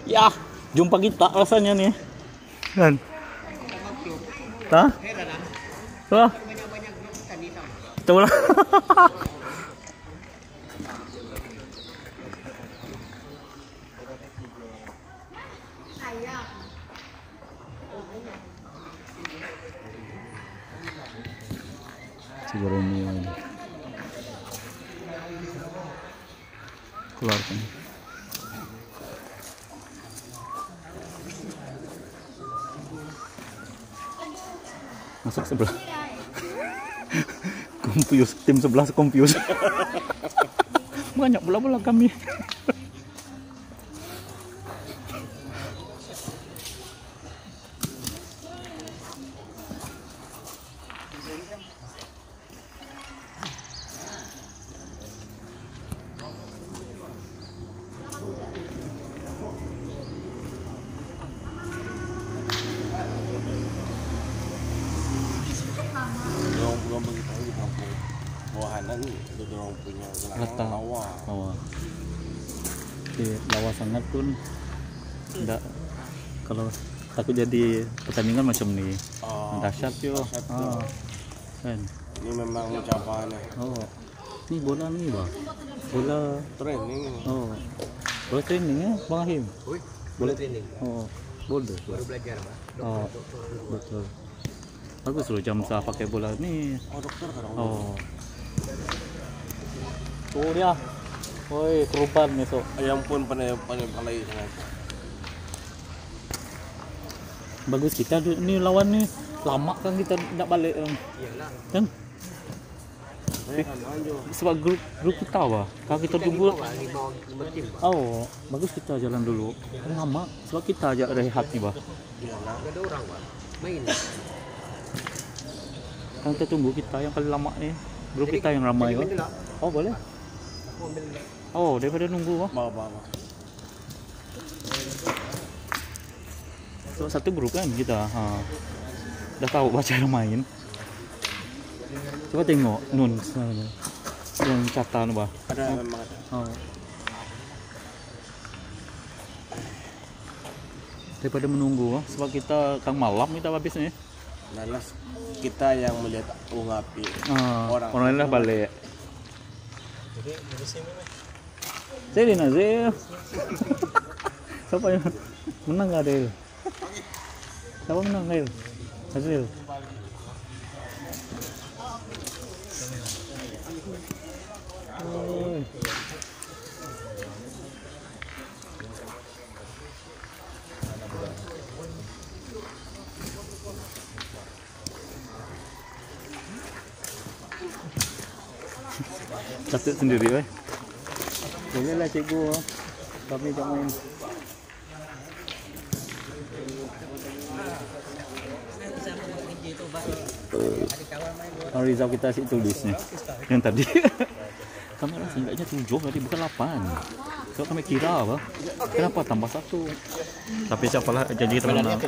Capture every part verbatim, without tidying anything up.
Ya, jumpa kita rasanya nih. Kan? Hah? Wah. Betul lah. Cigurumi ini. Keluarkan. Masuk sebelah. Confuse, tim sebelah confuse. Banyak bola-bola kami. Bawahanan itu dorong punya Letak lawa. Lawa. Di lawa sangat pun enggak, kalau takut jadi pertandingan macam ni. Oh, dahsyat yo. Ah. Kan. Ini memang ucapannya. Oh. Ni bola ni, Bang. Bola Training. Oh. Bola training ya, Bang Ahim. Oi, bola training. Oh. Bola. Baru belajar, Pak. Oh. Betul. Bagus loh jam sah pakai bola ni. Oh, dokter kan. Oh. Tuh dia. Woi, kerupan besok. Ayam pun pandai pandai pandai sangat. Bagus kita ni lawan ni. Lama kan kita nak balik kan. Iyalah. Kan? Sebab grup grup kita apa? Kalau kita tunggu. Oh, bagus kita jalan dulu. Kan lama sebab kita aja rehat nih, Bah. Iyalah, ada orang, Pak. Main. Kan kita tunggu kita yang paling lama nih. Grup kita yang ramai, Bah. Oh, boleh. Oh, daripada nunggu, Bah. Bawa bawa. So, satu grup kan kita. Ha. Dah tahu baca main. Coba tengok Nun yang catatan, Bah. Ada memang ada. Oh. Daripada menunggu, sebab kita kang malam kita habis ni. Nalas kita yang melihat ungapi. Ah, orang orang lain lah balik. Sini Nazil. Siapa yang menang gak Adil? Siapa menang Adil? Nazil. Oh. Kasut sendiri, eh. Bolehlah cikgu, kami tak main. Oh, result kita asyik tulis ni. Yang tadi. Kamera seenggaknya tujuh tadi, bukan lapan. So kami kira apa? Kenapa tambah satu? Tapi siapalah janji kita menang.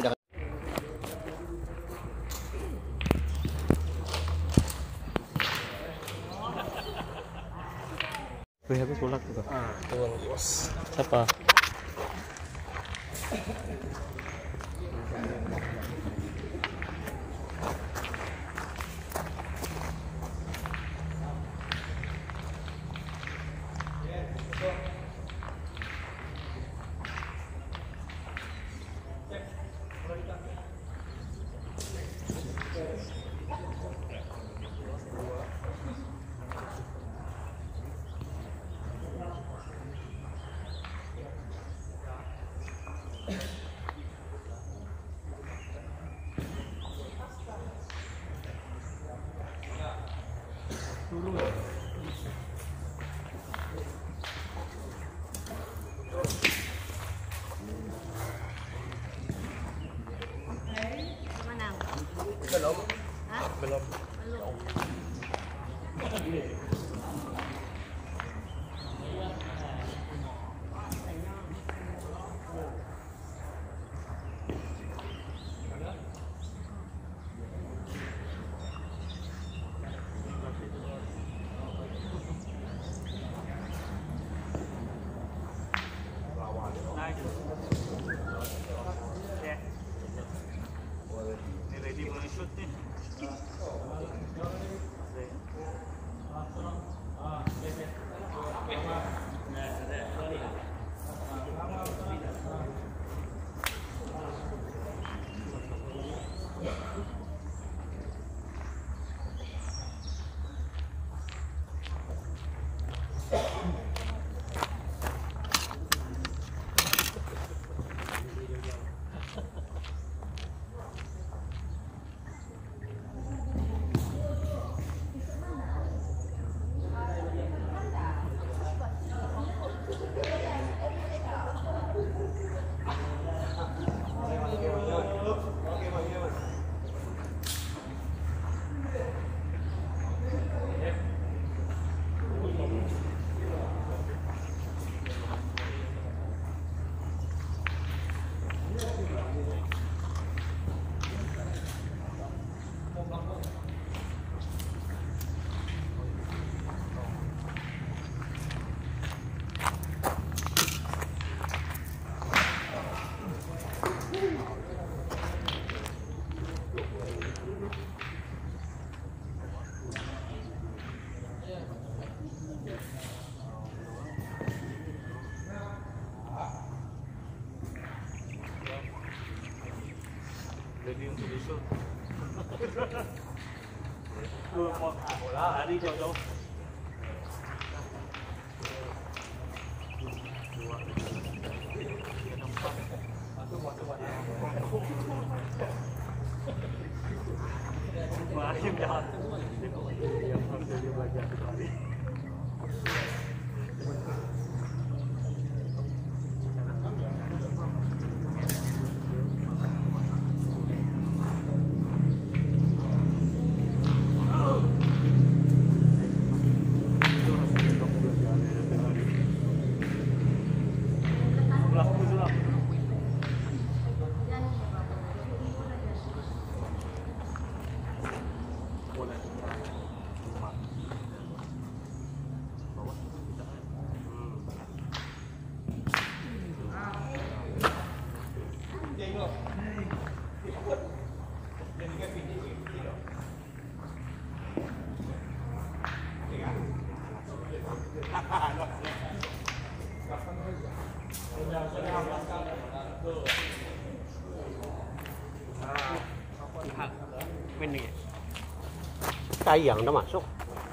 Wih, habis bola tu. Ah, tuan bos. Siapa? Ready untuk besok. Dua bola hari jauh-jauh. Mahim jahat. Yang harus dia belajar tadi. Sayang dah masuk.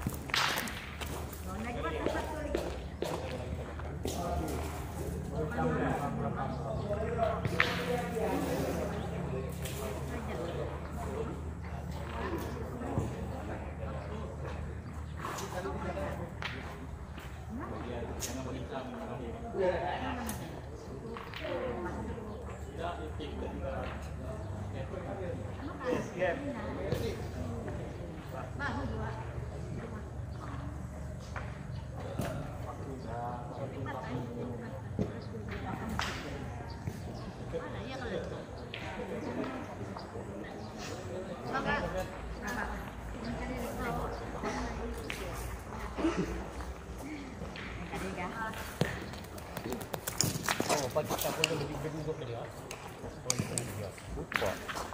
Oh, pagi kita pun lebih berdua ke dia. Oh, ini dia. Lupa.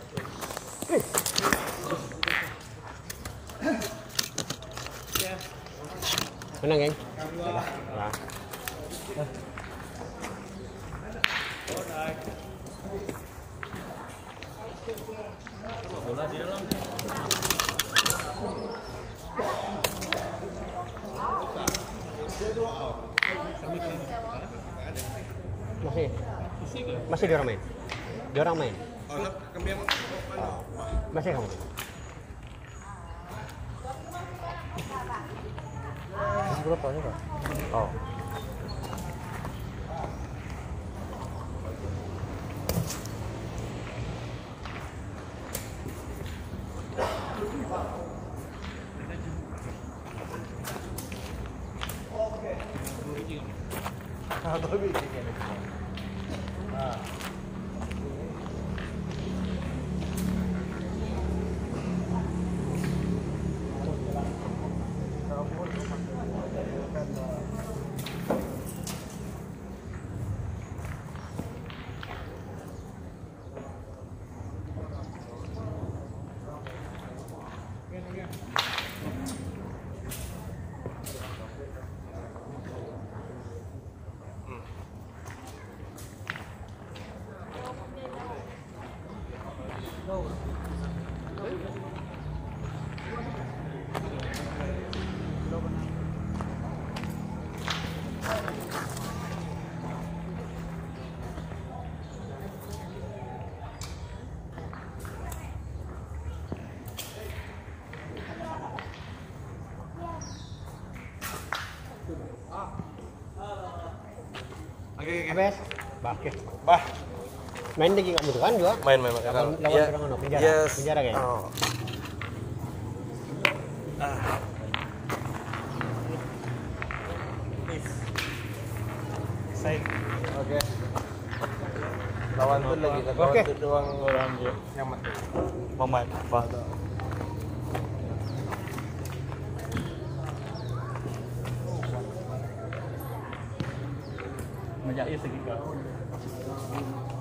Menang, geng. Nah. Bola di dalam. Masih. Masih dia orang main. Dia orang main. Oh, Masih kamu. Berapa ni, Pak? Oh. Habis? Bah, okay. Bah. Main lagi kat motor kan juga? Main main main. Lawan lawan Ya. orang mana? Penjara. Yes. Penjara kan? Oh. Ah. Side. Okey. Lawan tu lagi kan. Lawan Okey. tu doang orang je. Yang mati. Mamat. Bah. Menjadi segi kau.